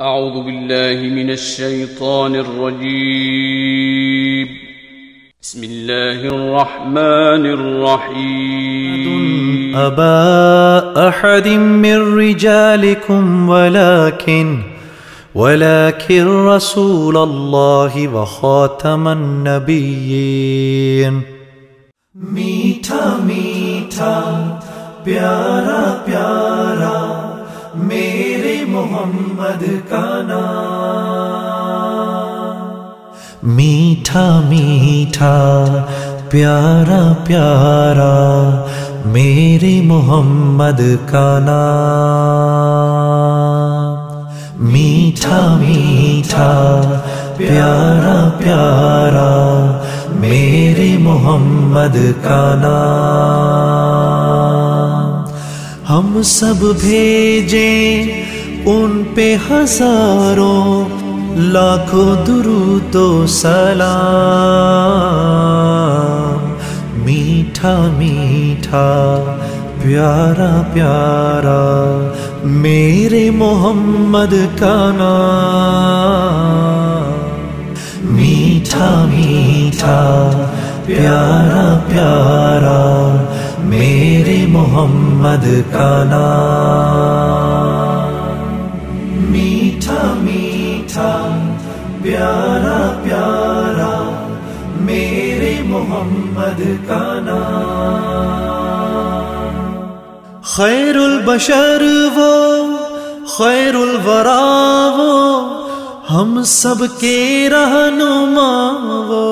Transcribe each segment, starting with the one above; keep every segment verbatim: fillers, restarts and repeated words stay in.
أعوذ بالله من الشيطان الرجيم. بسم الله الرحمن الرحيم. أبا أحد من رجالكم ولكن ولكن رسول الله وخاتم النبيين. میٹھا میٹھا پیارا پیارا میرے محمد کا نام. میٹھا میٹھا پیارا پیارا میرے محمد کا نام. میٹھا میٹھا پیارا پیارا میرے محمد کا نام. ہم سب بھیجیں ان پہ ہزاروں لاکھوں درود و سلام. میٹھا میٹھا پیارا پیارا میرے محمد کا نام. میٹھا میٹھا پیارا پیارا میرے محمد کا نام. میٹھا میٹھا پیارا پیارا میرے محمد کا نام. خیر البشر وہ خیر الورا وہ ہم سب کے رہنما وہ.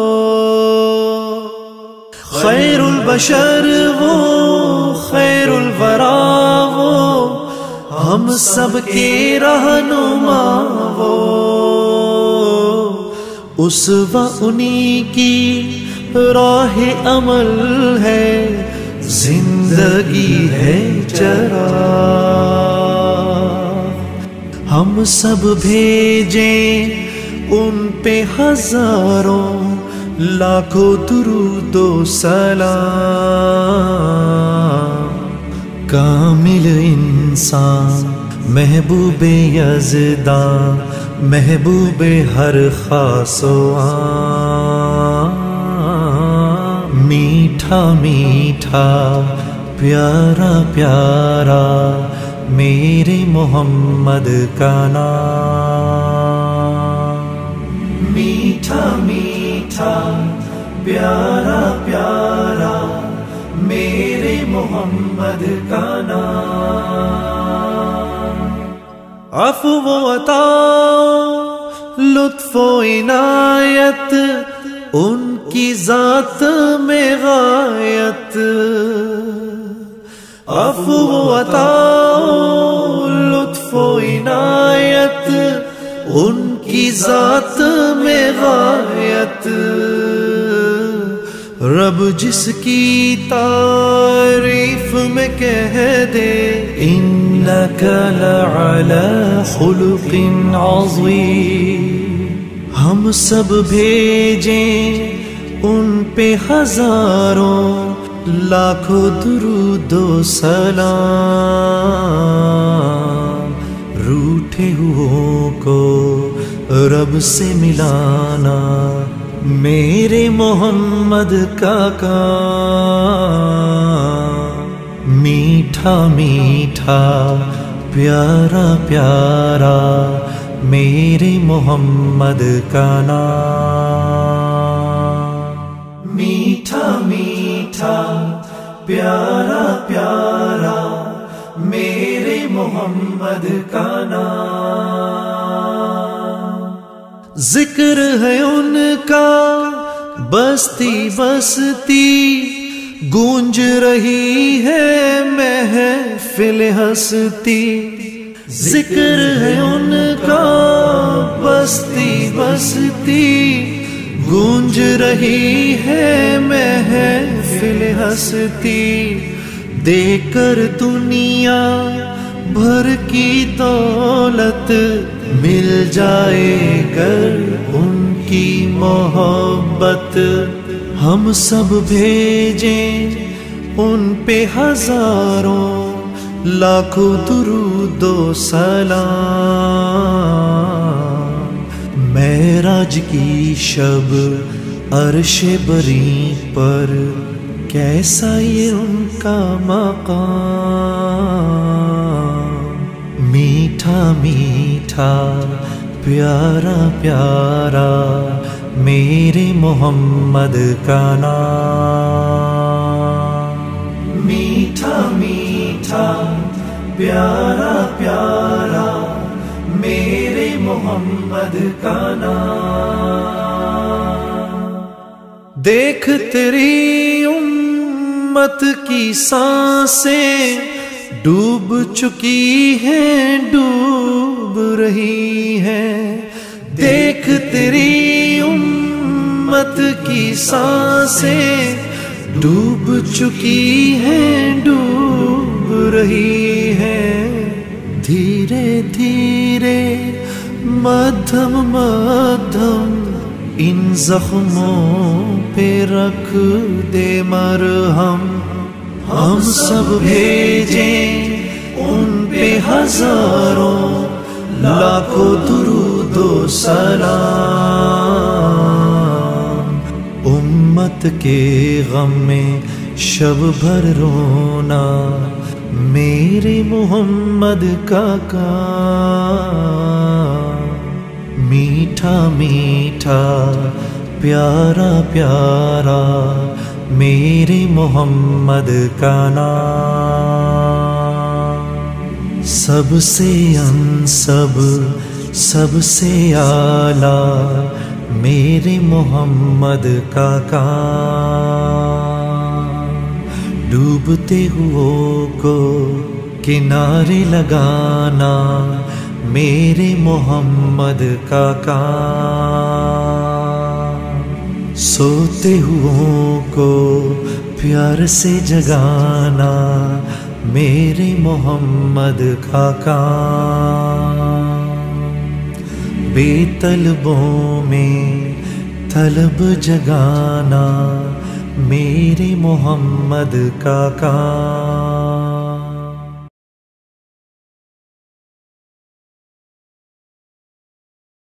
خیر البشر وہ خیر الورا وہ ہم سب کے رہنما وہ. اسوہ انہی کی راہ عمل ہے زندگی ہے چراغ. ہم سب بھیجیں ان پہ ہزاروں لاکھوں درود و سلام. کامل انسان محبوب یزداں محبوب ہر خاص و عام. میٹھا میٹھا پیارا پیارا میرے محمد کا نام. میٹھا میٹھا پیارا پیارا میرے محمد کا نام. عفو و عطا لطف و عنایت ان کی ذات میں غایت. عفو و عطا لطف و عنایت ان کی ذات میں غایت. رب جس کی تعریف میں کہہ دے انک لعلی خلق عظیم. ہم سب بھیجیں ان پہ ہزاروں لاکھوں درود و سلام. روٹھے ہوئوں کو رب سے ملانا میرے محمد کا کام. میٹھا میٹھا پیارا پیارا میرے محمد کا نام. میٹھا میٹھا پیارا پیارا میرے محمد کا نام. ذکر ہے ان کا بستی بستی گونج رہی ہے محفل ہستی. ذکر ہے ان کا بستی بستی گونج رہی ہے محفل ہستی. دے کر دنیا بھر کی دولت مل جائے گر ان کی محبت. ہم سب بھیجیں ان پہ ہزاروں لاکھوں درود و سلام. معراج کی شب عرش بری پر کیسا یہ ان کا مقام، میٹھا میٹھا پیارا پیارا میرے محمد کا نام، میٹھا میٹھا پیارا پیارا میرے محمد کا نام۔ دیکھ تیری امت کی سانسیں ڈوب چکی ہیں، ڈوب رہی ہیں، دیکھ تیری امت کی سانسیں ڈوب چکی ہیں، ڈوب رہی ہیں، دھیرے دھیرے مدھم مدھم ان زخموں پہ رکھ دے مرہم، ہم سب بھیجیں ان پہ ہزاروں لاکھوں درود و سلام، امت کے غم میں شب بھر رونا میرے محمد کا کام، میٹھا میٹھا پیارا پیارا میرے محمد کا نام، سب سے انسب سب سے اعلیٰ میرے محمد کا کام، ڈوبتے ہوئوں کو کنارے لگانا میرے محمد کا کام، سوتے ہوئوں کو پیار سے جگانا میرے محمد کا کام، بے طلبوں میں طلب جگانا میرے محمد کا کام،